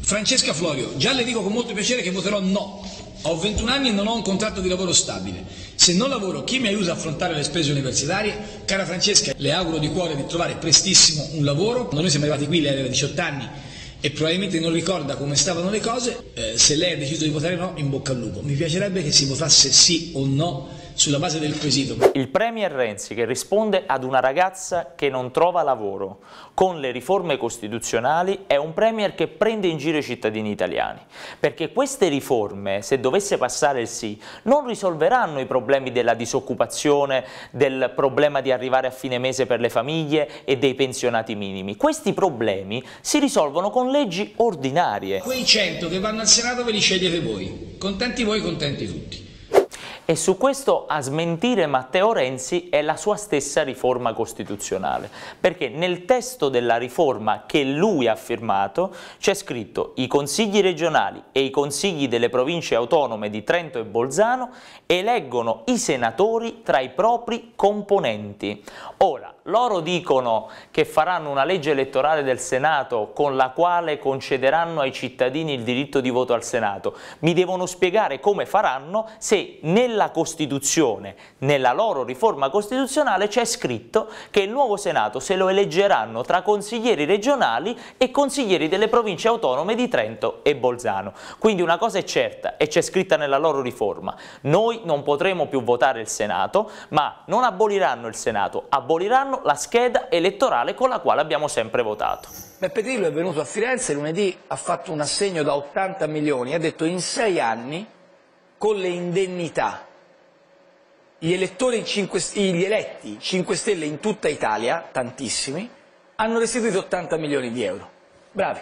Francesca Florio, già le dico con molto piacere che voterò no. Ho 21 anni e non ho un contratto di lavoro stabile. Se non lavoro, chi mi aiuta a affrontare le spese universitarie? Cara Francesca, le auguro di cuore di trovare prestissimo un lavoro. Noi siamo arrivati qui, lei aveva 18 anni e probabilmente non ricorda come stavano le cose. Se lei ha deciso di votare no, in bocca al lupo. Mi piacerebbe che si votasse sì o no sulla base del quesito. Il premier Renzi che risponde ad una ragazza che non trova lavoro con le riforme costituzionali è un premier che prende in giro i cittadini italiani, perché queste riforme, se dovesse passare il sì, non risolveranno i problemi della disoccupazione, del problema di arrivare a fine mese per le famiglie e dei pensionati minimi. Questi problemi si risolvono con leggi ordinarie. Quei 100 che vanno al Senato ve li scegliete voi, contenti voi, contenti tutti. E su questo a smentire Matteo Renzi è la sua stessa riforma costituzionale, perché nel testo della riforma che lui ha firmato c'è scritto: i consigli regionali e i consigli delle province autonome di Trento e Bolzano eleggono i senatori tra i propri componenti. Ora, loro dicono che faranno una legge elettorale del Senato con la quale concederanno ai cittadini il diritto di voto al Senato. Mi devono spiegare come faranno se nella Costituzione, nella loro riforma costituzionale, c'è scritto che il nuovo Senato se lo eleggeranno tra consiglieri regionali e consiglieri delle province autonome di Trento e Bolzano. Quindi una cosa è certa e c'è scritta nella loro riforma: noi non potremo più votare il Senato, ma non aboliranno il Senato, aboliranno la scheda elettorale con la quale abbiamo sempre votato. Beppe Grillo è venuto a Firenze lunedì, ha fatto un assegno da 80 milioni, ha detto: in 6 anni con le indennità gli eletti 5 Stelle in tutta Italia, tantissimi, hanno restituito 80 milioni di euro. Bravi.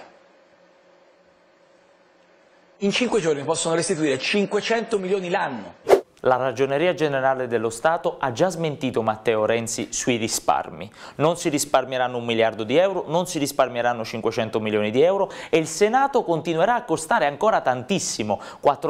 In 5 giorni possono restituire 500 milioni l'anno. La Ragioneria Generale dello Stato ha già smentito Matteo Renzi sui risparmi. Non si risparmieranno 1 miliardo di euro, non si risparmieranno 500 milioni di euro e il Senato continuerà a costare ancora tantissimo,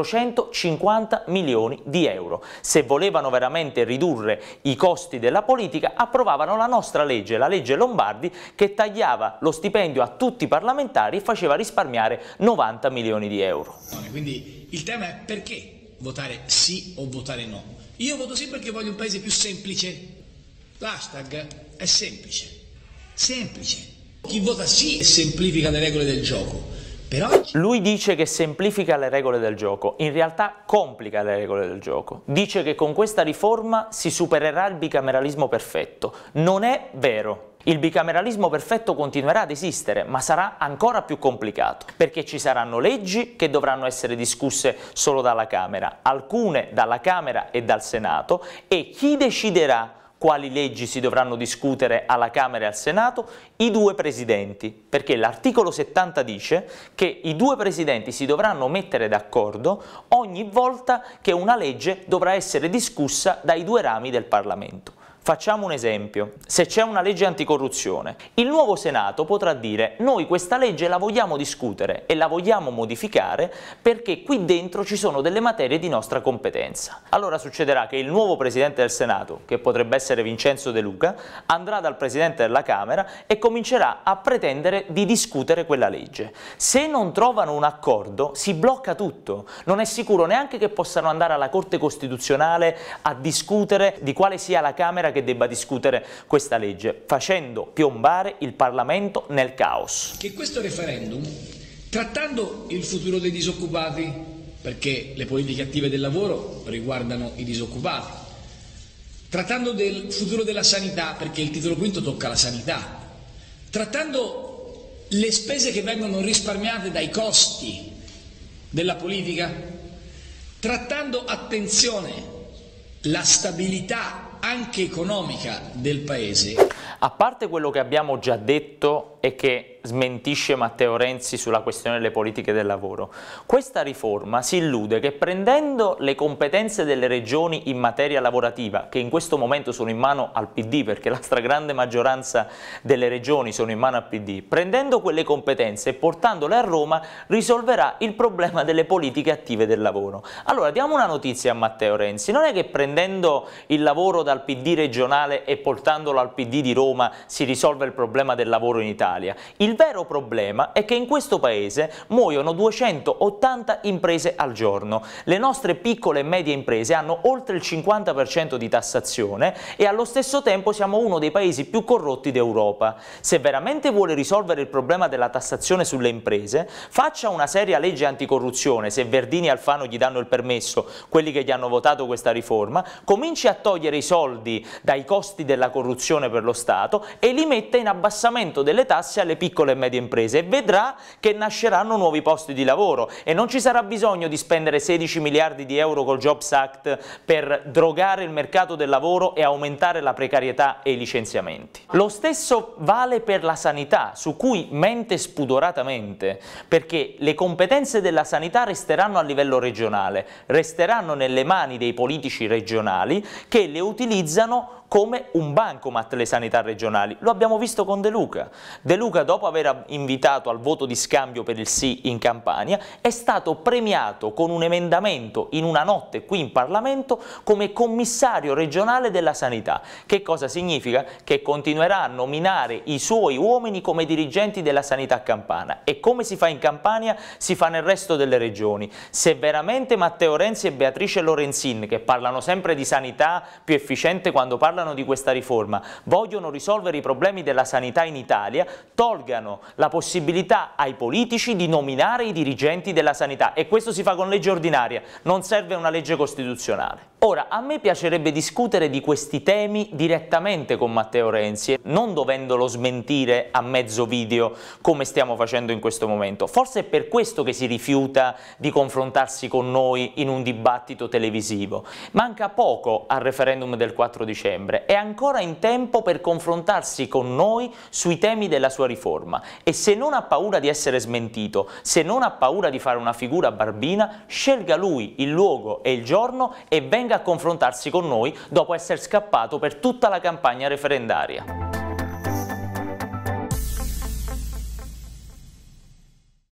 450 milioni di euro. Se volevano veramente ridurre i costi della politica, approvavano la nostra legge, la legge Lombardi, che tagliava lo stipendio a tutti i parlamentari e faceva risparmiare 90 milioni di euro. Quindi il tema è perché votare sì o votare no. Io voto sì perché voglio un paese più semplice. L'hashtag è semplice. Semplice. Chi vota sì semplifica le regole del gioco. Però lui dice che semplifica le regole del gioco, in realtà complica le regole del gioco. Dice che con questa riforma si supererà il bicameralismo perfetto. Non è vero. Il bicameralismo perfetto continuerà ad esistere, ma sarà ancora più complicato, perché ci saranno leggi che dovranno essere discusse solo dalla Camera, alcune dalla Camera e dal Senato, e chi deciderà quali leggi si dovranno discutere alla Camera e al Senato? I 2 presidenti, perché l'articolo 70 dice che i 2 presidenti si dovranno mettere d'accordo ogni volta che una legge dovrà essere discussa dai 2 rami del Parlamento. Facciamo un esempio: se c'è una legge anticorruzione, il nuovo Senato potrà dire: noi questa legge la vogliamo discutere e la vogliamo modificare perché qui dentro ci sono delle materie di nostra competenza. Allora succederà che il nuovo Presidente del Senato, che potrebbe essere Vincenzo De Luca, andrà dal Presidente della Camera e comincerà a pretendere di discutere quella legge. Se non trovano un accordo si blocca tutto, non è sicuro neanche che possano andare alla Corte Costituzionale a discutere di quale sia la Camera che debba discutere questa legge, facendo piombare il Parlamento nel caos. Che questo referendum, trattando il futuro dei disoccupati, perché le politiche attive del lavoro riguardano i disoccupati, trattando del futuro della sanità, perché il titolo quinto tocca la sanità, trattando le spese che vengono risparmiate dai costi della politica, trattando, attenzione, la stabilità anche economica del paese. A parte quello che abbiamo già detto e che smentisce Matteo Renzi sulla questione delle politiche del lavoro, questa riforma si illude che prendendo le competenze delle regioni in materia lavorativa, che in questo momento sono in mano al PD perché la stragrande maggioranza delle regioni sono in mano al PD, prendendo quelle competenze e portandole a Roma risolverà il problema delle politiche attive del lavoro. Allora diamo una notizia a Matteo Renzi: non è che prendendo il lavoro dal PD regionale e portandolo al PD di Roma si risolve il problema del lavoro in Italia. Il vero problema è che in questo paese muoiono 280 imprese al giorno. Le nostre piccole e medie imprese hanno oltre il 50% di tassazione e allo stesso tempo siamo uno dei paesi più corrotti d'Europa. Se veramente vuole risolvere il problema della tassazione sulle imprese, faccia una seria legge anticorruzione, se Verdini e Alfano gli danno il permesso, quelli che gli hanno votato questa riforma, cominci a togliere i soldi dai costi della corruzione per lo Stato e li metta in abbassamento delle tasse alle piccole e medie imprese e vedrà che nasceranno nuovi posti di lavoro e non ci sarà bisogno di spendere 16 miliardi di euro col Jobs Act per drogare il mercato del lavoro e aumentare la precarietà e i licenziamenti. Lo stesso vale per la sanità, su cui mente spudoratamente, perché le competenze della sanità resteranno a livello regionale, resteranno nelle mani dei politici regionali che le utilizzano come un bancomat le sanità regionali. Lo abbiamo visto con De Luca. De Luca, dopo aver invitato al voto di scambio per il sì in Campania, è stato premiato con un emendamento in una notte qui in Parlamento come commissario regionale della sanità. Che cosa significa? Che continuerà a nominare i suoi uomini come dirigenti della sanità campana. E come si fa in Campania, si fa nel resto delle regioni. Se veramente Matteo Renzi e Beatrice Lorenzin, che parlano sempre di sanità più efficiente quando parlano di questa riforma, vogliono risolvere i problemi della sanità in Italia, tolgano la possibilità ai politici di nominare i dirigenti della sanità e questo si fa con legge ordinaria, non serve una legge costituzionale. Ora, a me piacerebbe discutere di questi temi direttamente con Matteo Renzi, non dovendolo smentire a mezzo video come stiamo facendo in questo momento. Forse è per questo che si rifiuta di confrontarsi con noi in un dibattito televisivo. Manca poco al referendum del 4 dicembre, è ancora in tempo per confrontarsi con noi sui temi della sua riforma e se non ha paura di essere smentito, se non ha paura di fare una figura barbina, scelga lui il luogo e il giorno e venga a confrontarsi con noi dopo essere scappato per tutta la campagna referendaria.